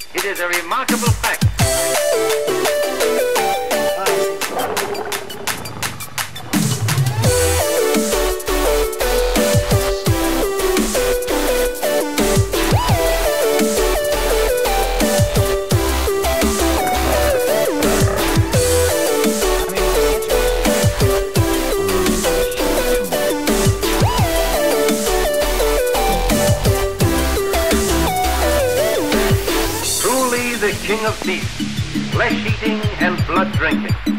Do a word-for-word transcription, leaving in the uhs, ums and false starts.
It is a remarkable fact. The king of beasts, flesh-eating and blood-drinking.